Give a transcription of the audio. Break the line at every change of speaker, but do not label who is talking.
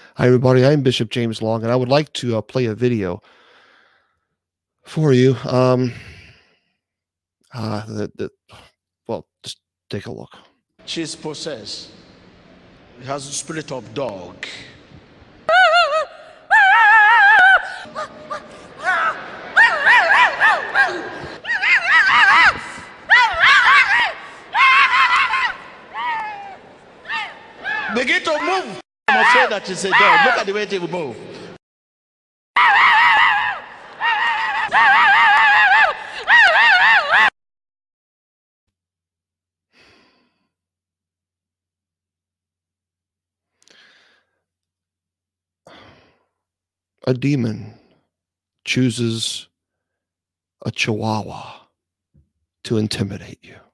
Hi, everybody. I'm Bishop James Long, and I would like to play a video for you. Well, just take a look.
She's possessed. She has the spirit of dog. Begin to move. I'm afraid that she's a dog. Look at the way she will move.
A demon chooses a Chihuahua to intimidate you.